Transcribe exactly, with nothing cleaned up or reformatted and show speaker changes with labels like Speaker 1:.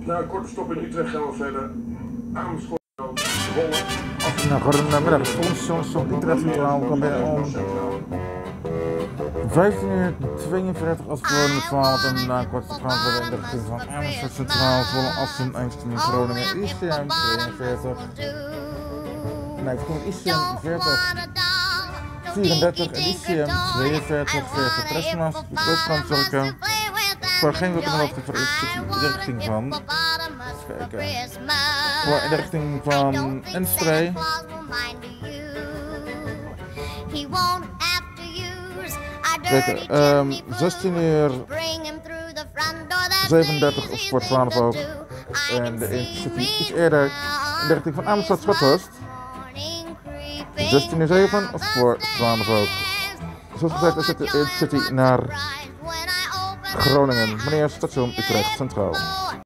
Speaker 1: Na een korte stop in Utrecht gaan we verder. Amersfoort, Zwolle.
Speaker 2: Nou, goedemiddag. Het volgende station Utrecht Centraal kan bij om vijftien uur tweeënveertig als voor met twaalf en na een korte gaan we in de richting van Amersfoort Centraal, Zwolle, Assen, Eindhoven, Groningen, I C M tweeënveertig. Nee, ik kom I C M veertig, vierendertig en I C M tweeënveertig, veertig. De rest van ons kan zorgen voor geen locomotie voor in de richting van, even kijken, voor in de richting van Enschede. Kijk, um, zestien uur zevenendertig of voor twaalf ook. En de Intercity iets eerder in de richting van Amersfoort Schothorst. zestien uur zeven of voor twaalf ook. Zoals gezegd is het de Intercity naar Groningen, meneer station Utrecht Centraal.